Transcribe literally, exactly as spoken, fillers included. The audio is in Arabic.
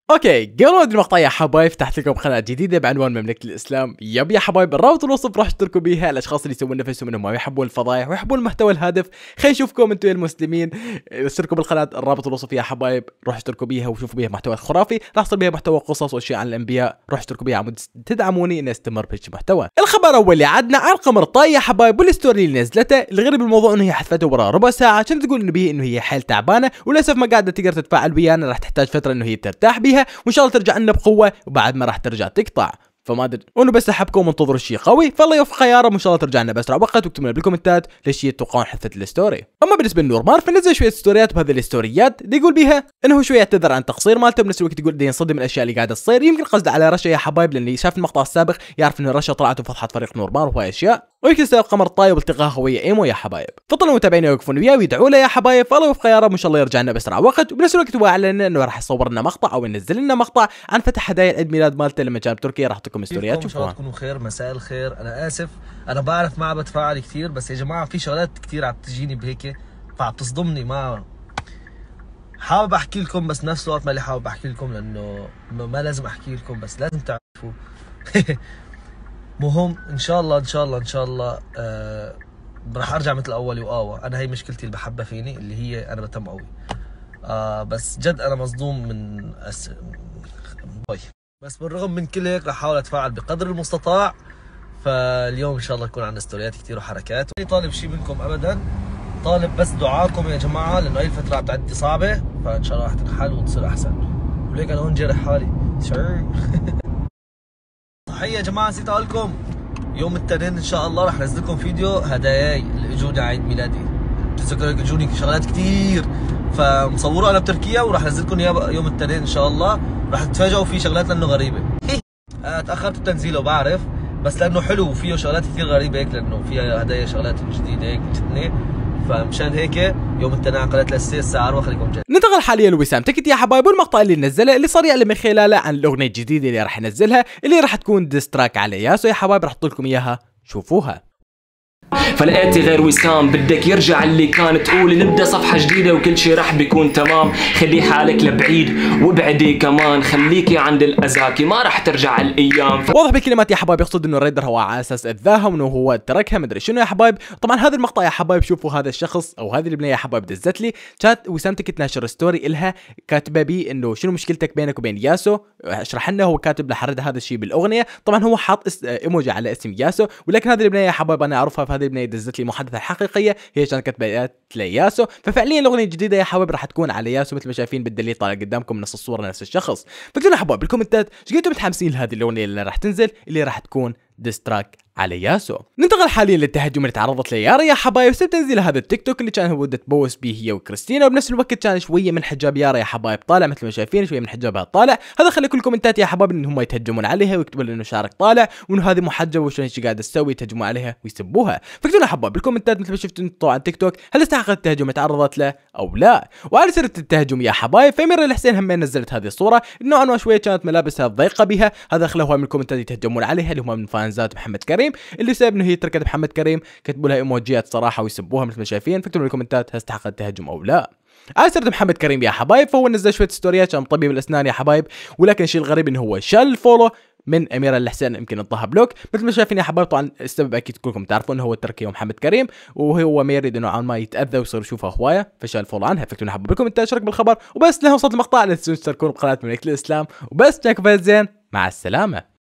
اوكي قبل ما ابدا المقطع يا حبايب فتحت لكم قناه جديده بعنوان مملكه الاسلام. يب يا حبايب الرابط الوصف راح تشتركوا بيها الاشخاص اللي يسوون نفسهم انهم ما يحبون الفضايح ويحبون المحتوى الهادف. خلينا نشوفكم انتم يا المسلمين. اشتركوا بالقناه، الرابط الوصف يا حبايب، روحوا اشتركوا بيها وشوفوا بيها محتوى خرافي، راح يصير بيها محتوى قصص واشياء عن الانبياء. روحوا اشتركوا بيها عمود تدعموني اني استمر بهيك محتوى. الخبر الاول اللي عدنا عن قمر طاي يا حبايب والستوري اللي نزلته. الغريب بالموضوع انه هي حذفته ورا ربع ساعه، كانت تقول انه بيه انه هي حيل تعبانه وللاسف ما قاعده تقدر تتفاعل ويانا، راح تحتاج فتره انه هي ترتاح بيها وان شاء الله ترجع لنا بقوه وبعد ما راح ترجع تقطع. فما ادري انه بس احبكم وانتظروا شيء قوي، فالله يوفق يا رب وان شاء الله ترجع لنا باسرع وقت. واكتبوا لنا بالكومنتات ليش تتوقعون حذفه الستوري. اما بالنسبه لنورمان فنزل شويه ستوريات، بهذه الستوريات دي يقول بيها انه شويه يعتذر عن تقصير مالته، بنفس الوقت يقول ينصدم من الاشياء اللي قاعده تصير. يمكن قصده على رشا يا حبايب، لان اللي شاف المقطع السابق يعرف انه رشا طلعت وفضحت فريق نورمان وهاي اشياء، ويمكن سبب قمر طاي والتقاها ويا ايمو يا حبايب. فطلعوا متابعينه يوقفون وياه ويدعوا له يا حبايب، فالله يوفقه يا رب وان شاء الله يرجع لنا باسرع وقت. وبنفس الوقت هو اعلن انه راح يصور لنا مقطع او ينزل لنا مقطع عن فتح هدايا عيد ميلاد مالته لما كان بتركيا. راح اعطيكم ستوريات تشوفوها. تكونوا خير، مساء الخير. انا اسف، انا بعرف ما عم بتفاعل كثير، بس يا جماعه في شغلات كثير عم تجيني بهيك فعم تصدمني. ما حابب احكي لكم بس نفس الوقت ما اللي حابب احكي لكم، لانه ما لازم احكي لكم بس لازم تعرفوا. مهم ان شاء الله ان شاء الله ان شاء الله آه راح ارجع مثل اولي وقاوة. انا هي مشكلتي اللي بحبها فيني، اللي هي انا بتم قوي. آه بس جد انا مصدوم من أس... باي. بس بالرغم من كل هيك رح احاول اتفاعل بقدر المستطاع. فاليوم ان شاء الله يكون عندنا ستوريات كثير وحركات. ماني طالب شيء منكم ابدا، طالب بس دعاءكم يا جماعه، لانه هي الفتره عم تعدي صعبه، فان شاء الله رح تنحل وتصير احسن. وليك انا هون جارح حالي. صحيح يا جماعه، نسيت اقول لكم يوم الاثنين ان شاء الله رح انزل لكم فيديو هداياي اللي اجوني على عيد ميلادي. بتتذكروا اجوني شغلات كثير، فمصوره انا بتركيا وراح انزل لكم اياه يوم الاثنين ان شاء الله. رح تتفاجئوا في شغلات لانه غريبه. تاخرت بتنزيله بعرف، بس لانه حلو وفيه شغلات كثير غريبه هيك، لانه فيها هدايا شغلات جديده هيك جتني، فمشان هيك يوم الاثنين قلت للساعه الساعه أربعة خليكم جاي. ننتقل حاليا لوسام تكت يا حبايب، والمقطع اللي نزله اللي صار يعلن من خلاله عن الاغنيه الجديده اللي راح ينزلها، اللي راح تكون ديستراك على ياسو يا حبايب. راح احط لكم اياها شوفوها. فلقيتي غير وسام بدك يرجع اللي كان تقول نبدا صفحه جديده وكل شيء رح بيكون تمام. خلي حالك لبعيد وابعدي كمان، خليكي عند الازاكي ما رح ترجع الايام. واضح بالكلمات يا حبايب يقصد انه الريدر هو على اساس اذاها وانه هو تركها مدري شنو يا حبايب. طبعا هذا المقطع يا حبايب شوفوا هذا الشخص او هذه البنيه يا حبايب دزت لي كانت وسام تكت ناشر ستوري الها كاتبه بي انه شنو مشكلتك بينك وبين ياسو، اشرح لنا. هو كاتب لحرد هذا الشيء بالاغنيه. طبعا هو حاط اس... ايموجي على اسم ياسو، ولكن هذه البنيه يا حبايب انا اعرفها، فهذه البنيه دزت لي محادثه حقيقيه هي كانت كتبت لياسو. ففعليا الاغنيه الجديده يا حبايب راح تكون على ياسو مثل ما شايفين بالدليل طالع قدامكم نفس الصوره نفس الشخص. فاكتبوا لنا حبايب بالكومنتات ايش قلتوا متحمسين لهذه الاغنيه اللي راح تنزل اللي راح تكون ديستراك على ياسو. ننتقل حاليا للتهجم اللي تعرضت له يارا يا حبايب بسبب تنزيل هذا التيك توك اللي كان هو تبوس به هي وكريستينا، وبنفس الوقت كان شويه من حجاب يارا يا حبايب طالع مثل ما شايفين، شويه من حجابها طالع. هذا خلى كل الكومنتات يا حبايب ان هم يتهجمون عليها ويكتبوا انه شعرك طالع وانه هذه محجبه وشو ايش قاعده تسوي، يتهجمون عليها ويسبوها. فاكتبوا لنا حبايب بالكومنتات مثل ما شفتوا انتم على تيك توك هل استحقت التهجم اللي تعرضت له او لا. وعلى سيره التهجم يا حبايب فميرا الحسين هم نزلت هذه الصوره نوعا ما شويه كانت ملابسها ضيقه بها، هذا خلاهم من الكومنتات يتهجمون عليها اللي هم من فانزات محمد كريم، اللي بسبب انه هي تركت محمد كريم كتبوا لها ايموجيات صراحه ويسبوها مثل ما شايفين. فاكتبوا بالكومنتات هل استحقت التهجم او لا. على سيرة محمد كريم يا حبايب فهو نزل شويه ستوريات كان طبيب الاسنان يا حبايب، ولكن الشيء الغريب انه هو شال فولو من اميره الحسين، يمكن انطاها بلوك مثل ما شايفين يا حبايب. طبعا السبب اكيد كلكم تعرفون انه هو تركي ومحمد كريم، وهو ما يريد انه نوعا ما يتاذى ويصير يشوفها هوايه فشال فولو عنها. فاكتبوا لنا حبايب بالكومنتات اشترك بالخبر. وبس لهنا وصلت المقطع لا تنسون تشتركون بقناه مملكه الاسلام. وبس جاكم فايز زين، مع السلامه.